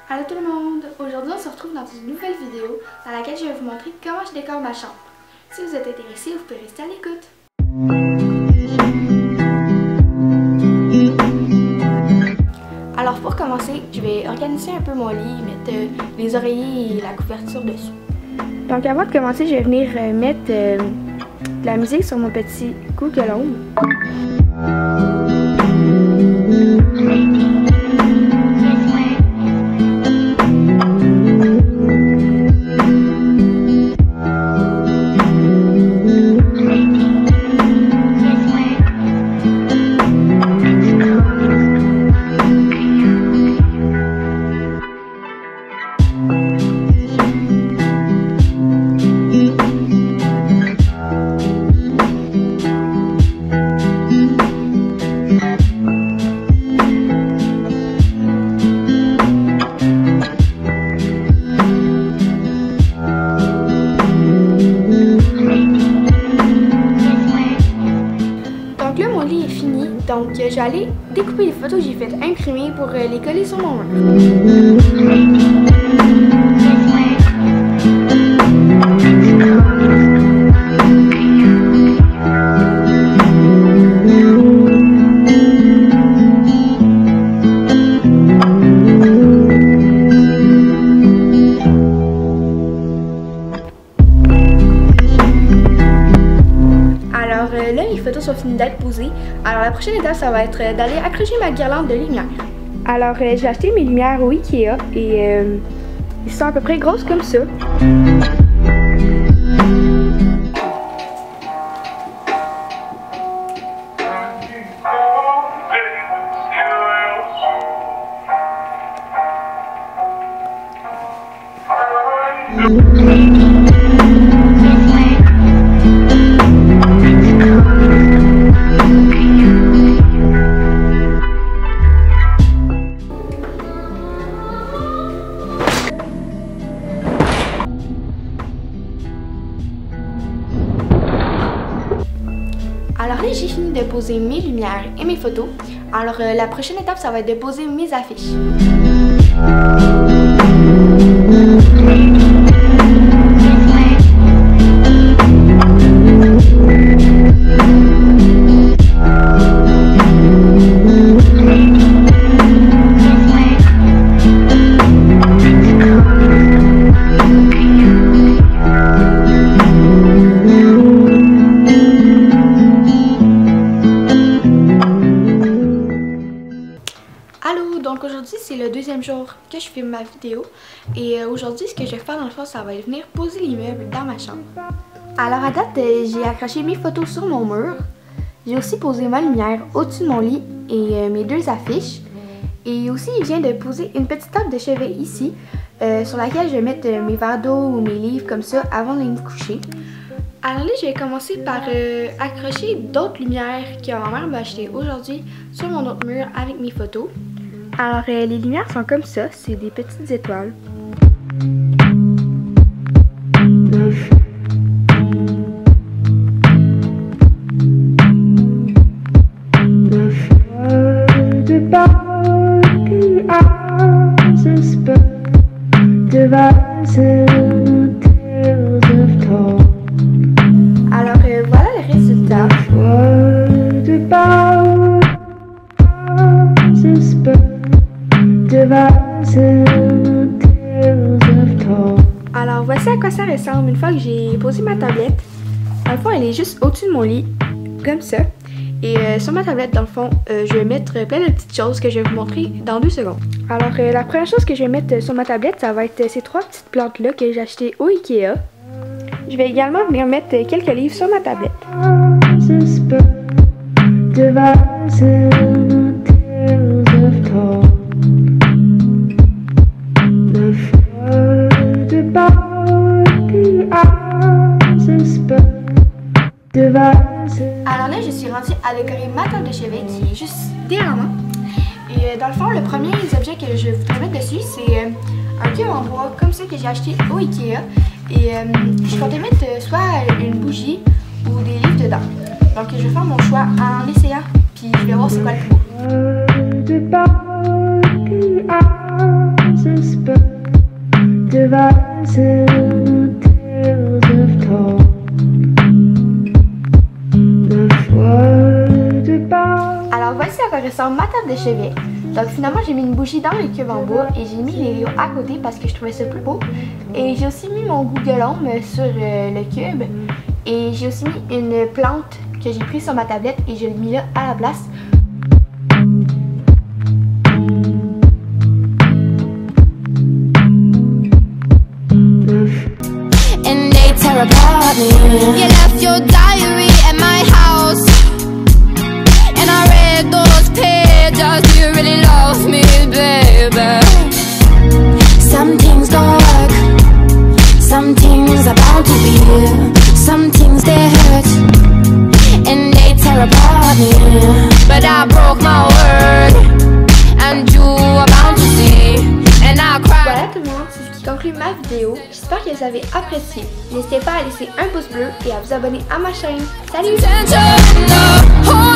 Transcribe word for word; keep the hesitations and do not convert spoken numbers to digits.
Allô tout le monde! Aujourd'hui on se retrouve dans une nouvelle vidéo dans laquelle je vais vous montrer comment je décore ma chambre. Si vous êtes intéressé, vous pouvez rester à l'écoute. Alors pour commencer, je vais organiser un peu mon lit, mettre euh, les oreillers et la couverture dessus. Donc avant de commencer, je vais venir euh, mettre euh, de la musique sur mon petit Google Home. Donc, je vais aller découper les photos que j'ai faites imprimer pour euh, les coller sur mon mur. Euh, là, les photos sont finies d'être posées. Alors, la prochaine étape, ça va être euh, d'aller accrocher ma guirlande de lumière. Alors, euh, j'ai acheté mes lumières au Ikea et euh, ils sont à peu près grosses comme ça. Alors là, j'ai fini de poser mes lumières et mes photos. Alors euh, la prochaine étape, ça va être de poser mes affiches. Donc aujourd'hui c'est le deuxième jour que je filme ma vidéo et euh, aujourd'hui ce que je vais faire dans le fond, ça va être venir poser les meubles dans ma chambre. Alors à date euh, j'ai accroché mes photos sur mon mur, j'ai aussi posé ma lumière au-dessus de mon lit et euh, mes deux affiches, et aussi il vient de poser une petite table de chevet ici euh, sur laquelle je vais mettre euh, mes verres d'eau ou mes livres comme ça avant d'aller me coucher. Alors là, je vais commencer par euh, accrocher d'autres lumières que ma mère m'a achetées aujourd'hui sur mon autre mur avec mes photos. Alors, euh, les lumières sont comme ça, c'est des petites étoiles. Alors, euh, voilà le résultat. Alors voici à quoi ça ressemble une fois que j'ai posé ma tablette. Dans le fond, elle est juste au-dessus de mon lit, comme ça. Et euh, sur ma tablette, dans le fond, euh, je vais mettre plein de petites choses que je vais vous montrer dans deux secondes. Alors euh, la première chose que je vais mettre sur ma tablette, ça va être ces trois petites plantes-là que j'ai achetées au Ikea. Je vais également venir mettre quelques livres sur ma tablette. Alors là, je suis rendue à décorer ma table de chevet qui est juste derrière moi. Et dans le fond, le premier objet que je voudrais mettre dessus, c'est euh, un cube en bois comme ça que j'ai acheté au Ikea. Et euh, je comptais mettre euh, soit une bougie ou des livres dedans. Donc je vais faire mon choix en essayant, puis je vais voir c'est quoi le plus beau. Alors voici à quoi ressemble ma table de chevet. Donc finalement j'ai mis une bougie dans le cube en bois et j'ai mis les rideaux à côté parce que je trouvais ça plus beau. Et j'ai aussi mis mon Google Home sur euh, le cube. Et j'ai aussi mis une plante que j'ai prise sur ma tablette et je l'ai mis là à la place. And they tear apart me. You left your diary at my house, and I read those pages. You really love me, baby. Some things don't work, some things are bound to be here. Some things they hurt, and they tear apart me. But I broke my word, and you are bound to see. And I cried. Voilà tout le monde, c'est ce qui conclut ma vidéo. J'espère que vous avez apprécié. N'hésitez pas à laisser un pouce bleu et à vous abonner à ma chaîne. Salut!